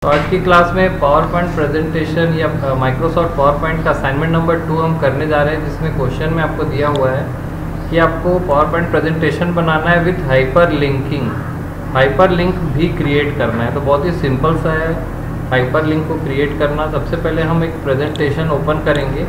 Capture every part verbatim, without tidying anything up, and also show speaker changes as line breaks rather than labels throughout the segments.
तो आज की क्लास में पावर पॉइंट प्रेजेंटेशन या माइक्रोसॉफ्ट पावर पॉइंट का असाइनमेंट नंबर टू हम करने जा रहे हैं, जिसमें क्वेश्चन में आपको दिया हुआ है कि आपको पावर पॉइंट प्रेजेंटेशन बनाना है with hyper linking, hyper link भी क्रिएट करना है। तो बहुत ही सिंपल सा है हाइपर लिंक को क्रिएट करना। सबसे पहले हम एक प्रेजेंटेशन ओपन करेंगे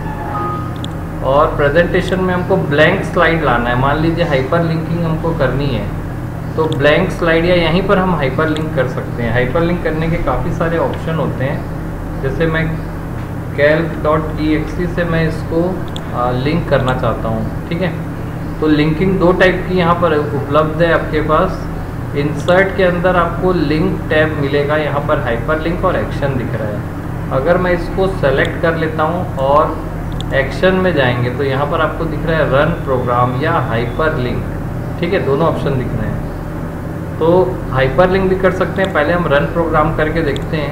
और प्रेजेंटेशन में हमको ब्लैंक स्लाइड लाना है। मान लीजिए हाइपर लिंकिंग हमको करनी है, तो ब्लैंक स्लाइड या यहीं पर हम हाइपर लिंक कर सकते हैं। हाइपर लिंक करने के काफ़ी सारे ऑप्शन होते हैं। जैसे मैं calc dot E X T से मैं इसको आ, लिंक करना चाहता हूँ, ठीक है। तो लिंकिंग दो टाइप की यहाँ पर उपलब्ध है आपके पास। इंसर्ट के अंदर आपको लिंक टैब मिलेगा, यहाँ पर हाइपर लिंक और एक्शन दिख रहा है। अगर मैं इसको सेलेक्ट कर लेता हूँ और एक्शन में जाएंगे तो यहाँ पर आपको दिख रहा है रन प्रोग्राम या हाइपर लिंक, ठीक है। दोनों ऑप्शन दिख रहे हैं। तो हाइपर लिंक भी कर सकते हैं। पहले हम रन प्रोग्राम करके देखते हैं।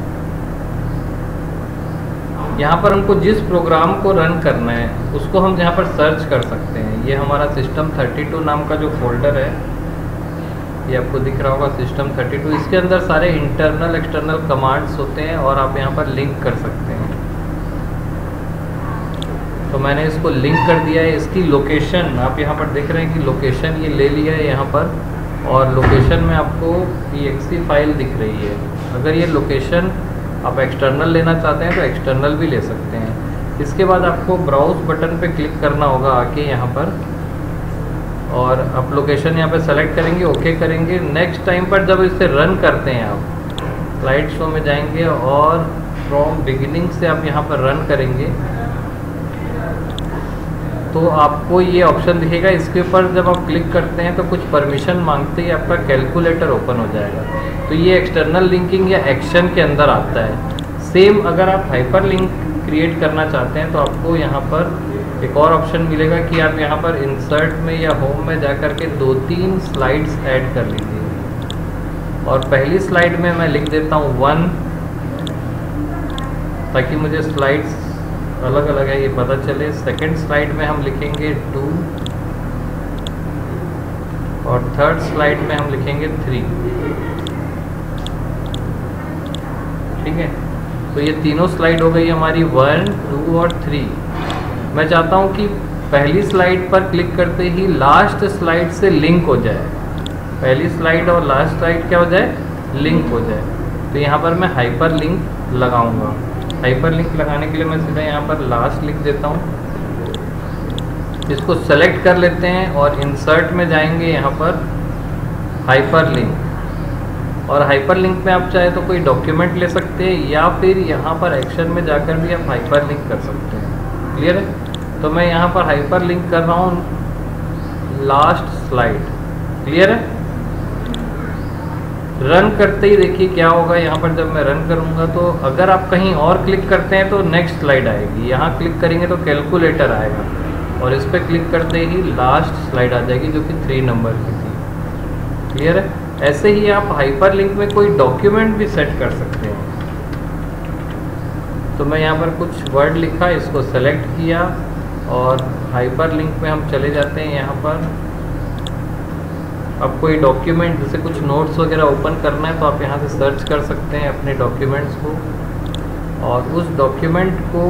यहाँ पर हमको जिस प्रोग्राम को रन करना है उसको हम यहाँ पर सर्च कर सकते हैं। ये हमारा सिस्टम थर्टी टू नाम का जो फोल्डर है, ये आपको दिख रहा होगा सिस्टम थर्टी टू। इसके अंदर सारे इंटरनल एक्सटर्नल कमांड्स होते हैं और आप यहाँ पर लिंक कर सकते हैं। तो मैंने इसको लिंक कर दिया है। इसकी लोकेशन आप यहाँ पर देख रहे हैं कि लोकेशन ये ले लिया है यहाँ पर, और लोकेशन में आपको ई एक्स टी फाइल दिख रही है। अगर ये लोकेशन आप एक्सटर्नल लेना चाहते हैं तो एक्सटर्नल भी ले सकते हैं। इसके बाद आपको ब्राउज बटन पे क्लिक करना होगा आके यहाँ पर, और आप लोकेशन यहाँ पे सेलेक्ट करेंगे, ओके करेंगे। नेक्स्ट टाइम पर जब इसे रन करते हैं आप स्लाइड शो में जाएंगे और फ्रॉम बिगिनिंग से आप यहाँ पर रन करेंगे तो आपको ये ऑप्शन दिखेगा। इसके ऊपर जब आप क्लिक करते हैं तो कुछ परमिशन मांगते ही आपका कैलकुलेटर ओपन हो जाएगा। तो ये एक्सटर्नल लिंकिंग या एक्शन के अंदर आता है। सेम अगर आप हाइपर लिंक क्रिएट करना चाहते हैं तो आपको यहाँ पर एक और ऑप्शन मिलेगा कि आप यहाँ पर इंसर्ट में या होम में जा कर के दो तीन स्लाइड्स ऐड कर लीजिए। और पहली स्लाइड में मैं लिख देता हूँ वन, ताकि मुझे स्लाइड्स अलग अलग है ये पता चले। सेकंड स्लाइड में हम लिखेंगे टू, और थर्ड स्लाइड में हम लिखेंगे थ्री, ठीक है। तो ये तीनों स्लाइड हो गई हमारी वन, टू और थ्री। मैं चाहता हूँ कि पहली स्लाइड पर क्लिक करते ही लास्ट स्लाइड से लिंक हो जाए। पहली स्लाइड और लास्ट स्लाइड क्या हो जाए, लिंक हो जाए। तो यहाँ पर मैं हाइपर लिंक लगाऊंगा। हाइपर लिंक लगाने के लिए मैं सीधा यहाँ पर लास्ट लिख देता हूँ। इसको सेलेक्ट कर लेते हैं और इंसर्ट में जाएंगे यहाँ पर हाइपर लिंक, और हाइपर लिंक में आप चाहे तो कोई डॉक्यूमेंट ले सकते हैं या फिर यहाँ पर एक्शन में जाकर भी आप हाइपर लिंक कर सकते हैं। क्लियर है। तो मैं यहाँ पर हाइपर लिंक कर रहा हूँ लास्ट स्लाइड। क्लियर है। रन करते ही देखिए क्या होगा। यहाँ पर जब मैं रन करूँगा तो अगर आप कहीं और क्लिक करते हैं तो नेक्स्ट स्लाइड आएगी। यहाँ क्लिक करेंगे तो कैलकुलेटर आएगा, और इस पर क्लिक करते ही लास्ट स्लाइड आ जाएगी जो कि थ्री नंबर की थी। क्लियर है। ऐसे ही आप हाइपर लिंक में कोई डॉक्यूमेंट भी सेट कर सकते हैं। तो मैं यहाँ पर कुछ वर्ड लिखा, इसको सेलेक्ट किया और हाइपर लिंक में हम चले जाते हैं। यहाँ पर अब कोई डॉक्यूमेंट जैसे कुछ नोट्स वगैरह ओपन करना है तो आप यहाँ से सर्च कर सकते हैं अपने डॉक्यूमेंट्स को, और उस डॉक्यूमेंट को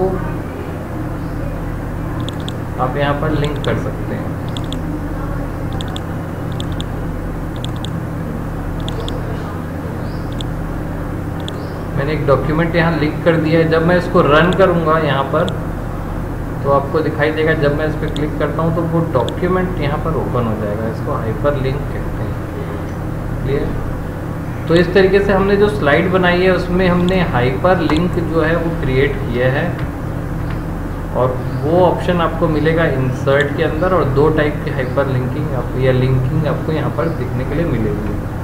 आप यहाँ पर लिंक कर सकते हैं। मैंने एक डॉक्यूमेंट यहाँ लिंक कर दिया है। जब मैं इसको रन करूँगा यहाँ पर तो आपको दिखाई देगा, जब मैं इस पर क्लिक करता हूँ तो वो डॉक्यूमेंट यहाँ पर ओपन हो जाएगा। इसको हाइपर लिंक कहते हैं। क्लियर। तो इस तरीके से हमने जो स्लाइड बनाई है उसमें हमने हाइपर लिंक जो है वो क्रिएट किया है, और वो ऑप्शन आपको मिलेगा इंसर्ट के अंदर, और दो टाइप की हाइपर लिंकिंग या लिंकिंग आपको यहाँ पर दिखने के लिए मिलेगी।